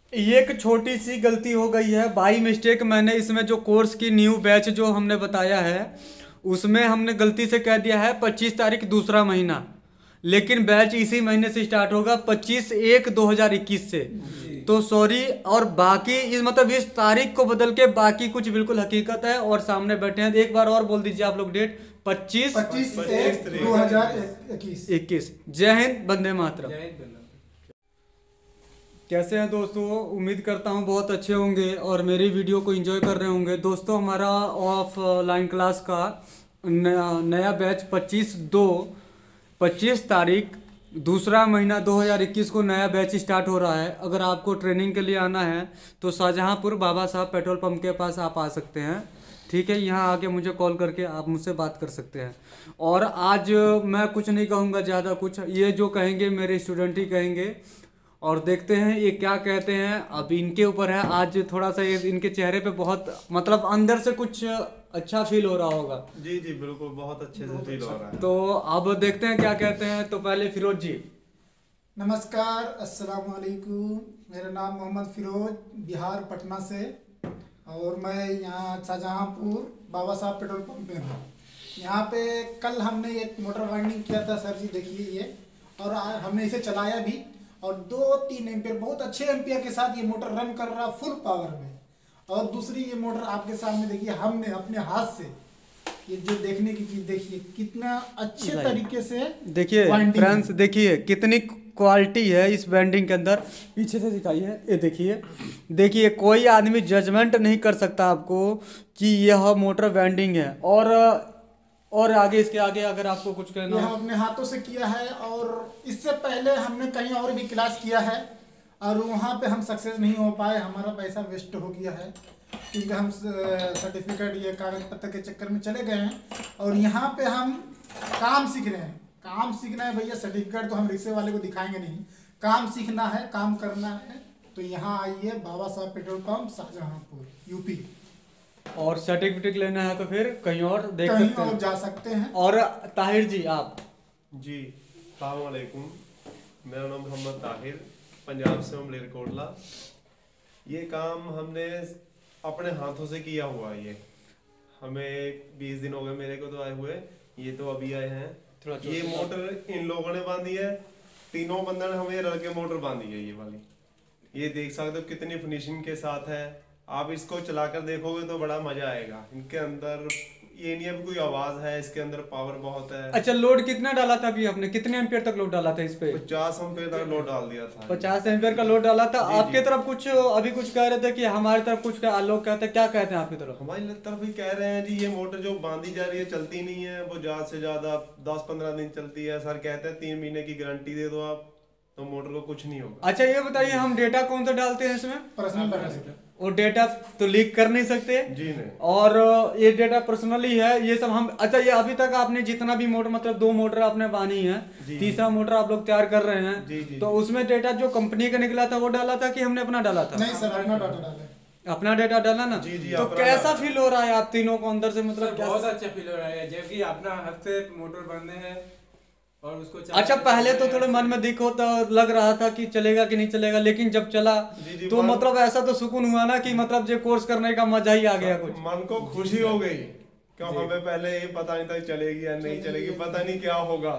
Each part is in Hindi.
एक छोटी सी गलती हो गई है बाई मिस्टेक। मैंने इसमें जो कोर्स की न्यू बैच जो हमने बताया है उसमें हमने गलती से कह दिया है 25 तारीख दूसरा महीना, लेकिन बैच इसी महीने से स्टार्ट होगा 25/1/2021 से। तो सॉरी। और बाकी इस मतलब इस तारीख को बदल के बाकी कुछ बिल्कुल हकीकत है और सामने बैठे हैं। एक बार और बोल दीजिए आप लोग डेट। 25/1/2021। जय हिंद, वंदे मातरम। कैसे हैं दोस्तों? उम्मीद करता हूं बहुत अच्छे होंगे और मेरी वीडियो को एंजॉय कर रहे होंगे। दोस्तों हमारा ऑफलाइन क्लास का नया बैच 25 तारीख दूसरा महीना 2021 को नया बैच स्टार्ट हो रहा है। अगर आपको ट्रेनिंग के लिए आना है तो शाहजहांपुर बाबा साहब पेट्रोल पंप के पास आप आ सकते हैं। ठीक है, यहाँ आके मुझे कॉल करके आप मुझसे बात कर सकते हैं। और आज मैं कुछ नहीं कहूँगा ज़्यादा कुछ, ये जो कहेंगे मेरे स्टूडेंट ही कहेंगे और देखते हैं ये क्या कहते हैं। अब इनके ऊपर है। आज थोड़ा सा ये इनके चेहरे पे बहुत मतलब अंदर से कुछ अच्छा फील हो रहा होगा। जी जी बिल्कुल, बहुत अच्छे से फील हो रहा है। तो अब देखते हैं क्या कहते हैं। तो पहले फिरोज जी। नमस्कार, अस्सलाम वालेकुम। मेरा नाम मोहम्मद फिरोज, बिहार पटना से, और मैं यहाँ शाहजहांपुर बाबा साहब पेट्रोल पंप पे हूँ। यहाँ पे कल हमने एक मोटर वाइंडिंग किया था सर जी, देखिए ये, और हमने इसे चलाया भी और 2-3 एम्पियर बहुत अच्छे एम्पियर के साथ ये मोटर रन कर रहा फुल पावर में। और दूसरी ये मोटर आपके सामने देखिए, हमने अपने हाथ से ये जो देखने की चीज देखिए कितना अच्छे तरीके से देखिए फ्रेंड्स, देखिए कितनी क्वालिटी है इस बैंडिंग के अंदर। पीछे से दिखाइए, ये देखिए। देखिए कोई आदमी जजमेंट नहीं कर सकता आपको कि यह मोटर बैंडिंग है। और आगे इसके आगे अगर आपको कुछ कहना ये हो। हम अपने हाथों से किया है और इससे पहले हमने कहीं और भी क्लास किया है और वहाँ पे हम सक्सेस नहीं हो पाए, हमारा पैसा वेस्ट हो गया है क्योंकि हम सर्टिफिकेट ये कागज पत्र के चक्कर में चले गए हैं। और यहाँ पे हम काम सीख रहे हैं। काम सीखना है भैया, सर्टिफिकेट तो हम रिक्शे वाले को दिखाएंगे नहीं, काम सीखना है, काम करना है। तो यहाँ आइए Baba Sahab petrol pump Shahjahanpur UP. और सर्टिफिकेट लेना है तो फिर कहीं और देख कहीं सकते और हैं। जा सकते हैं। और ताहिर जी आप। जी अस्सलाम वालेकुम, मेरा नाम मोहम्मद ताहिर, पंजाब से हूँ, मलेरकोटला। ये काम हमने अपने हाथों से किया हुआ है। ये हमें 20 दिन हो गए मेरे को तो आए हुए, ये तो अभी आए हैं। ये मोटर इन लोगों ने बांधी है, तीनों बंदों ने हमें रल के मोटर बांधी है ये वाली। ये देख सकते हो कितनी फिनिशिंग के साथ है। आप इसको चलाकर देखोगे तो बड़ा मजा आएगा। इनके अंदर ये नहीं है कोई आवाज है, इसके अंदर पावर बहुत है। अच्छा, लोड कितना डाला था अभी आपने? कितने एम्पियर तक लोड डाला था इस पे? 50 एम्पियर तक लोड डाल दिया था। 50 एम्पियर का लोड डाला था। आपके तरफ कुछ अभी कुछ कह रहे थे कि हमारी तरफ कुछ लोग कहते हैं, क्या कहते हैं आपकी तरफ? हमारी तरफ भी कह रहे हैं जी ये मोटर जो बांधी जा रही है चलती नहीं है, वो ज्यादा से ज्यादा 10-15 दिन चलती है। सर कहते हैं 3 महीने की गारंटी दे दो आप, तो मोटर को कुछ नहीं होगा। अच्छा ये बताइए, हम डेटा कौन सा डालते हैं इसमें? Personal data. और डेटा तो लीक कर नहीं सकते जी नहीं। और ये डेटा पर्सनली है ये सब हम। अच्छा ये अभी तक आपने जितना भी मोटर मतलब 2 मोटर आपने बांधी है, तीसरा मोटर आप लोग तैयार कर रहे हैं, जी। तो उसमें डेटा जो कंपनी का निकला था वो डाला था कि हमने अपना डाला था? नहीं सर, अपना डाटा डाला। अपना डेटा डाला ना। जी, तो कैसा फील हो रहा है आप तीनों को अंदर से? मतलब बहुत अच्छा फील हो रहा है जबकि अपना हाथ से मोटर बंदे हैं और उसको अच्छा पहले तो थोड़े मन में दिख होता, लग रहा था कि चलेगा कि नहीं चलेगा, लेकिन जब चला तो मतलब ऐसा तो सुकून हुआ ना कि मतलब जो कोर्स करने का मजा ही आ गया कुछ। मन को खुशी हो गई क्यों हमें पहले ये पता नहीं था चलेगी या नहीं चलेगी, पता नहीं क्या होगा।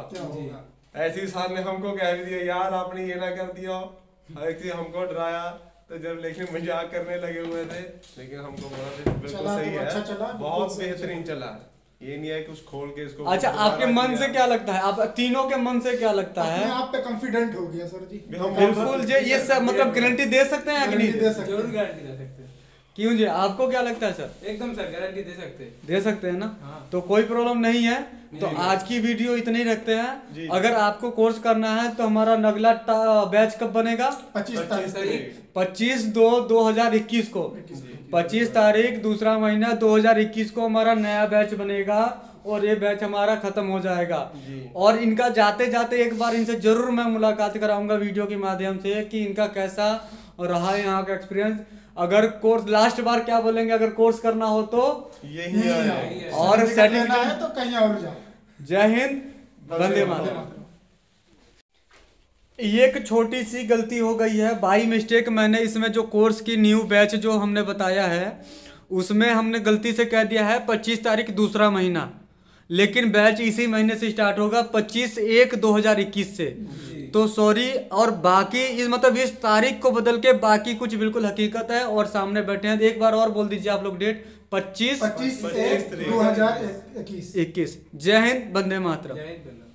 ऐसी साहब ने हमको कह भी दिया यार आपने ये ना कर दिया, ऐसे हमको डराया। तो जब लेकिन मजाक करने लगे हुए थे, लेकिन हमको बोला बिल्कुल सही है, बहुत बेहतरीन चला। ये नहीं है कुछ खोल के इसको। अच्छा आपके मन से क्या लगता है? आप तीनों के मन से क्या लगता है? अपने आप पे कॉन्फिडेंट हो गया सर जी। बिल्कुल जी। ये सब मतलब गारंटी दे सकते हैं या कि नहीं? दे सकते जरूर गारंटी दे सकते हैं। क्यों जी, आपको क्या लगता है सर? एकदम सर गारंटी दे सकते हैं। दे सकते हैं ना? हाँ। तो कोई प्रॉब्लम नहीं है। तो आज की वीडियो इतनी रखते हैं। अगर आपको कोर्स करना है तो हमारा अगला बैच कब बनेगा? 25 तारीख 25/2/2021 को। 25 तारीख दूसरा महीना 2021 को हमारा नया बैच बनेगा और ये बैच हमारा खत्म हो जाएगा। और इनका जाते जाते एक बार इनसे जरूर मैं मुलाकात कराऊंगा वीडियो के माध्यम से कि इनका कैसा रहा है यहाँ का एक्सपीरियंस। अगर कोर्स लास्ट बार क्या बोलेंगे, अगर कोर्स करना हो तो यही है। और लेना है तो कहीं और जाओ। जय हिंद, वंदे मातरम। ये एक छोटी सी गलती हो गई है बाई मिस्टेक। मैंने इसमें जो कोर्स की न्यू बैच जो हमने बताया है उसमें हमने गलती से कह दिया है 25 तारीख दूसरा महीना, लेकिन बैच इसी महीने से स्टार्ट होगा 25/1/2021 से। तो सॉरी। और बाकी इस मतलब इस तारीख को बदल के बाकी कुछ बिल्कुल हकीकत है और सामने बैठे हैं। एक बार और बोल दीजिए आप लोग डेट 25/1/2021। जय हिंद, वंदे मातरम। जय हिंद।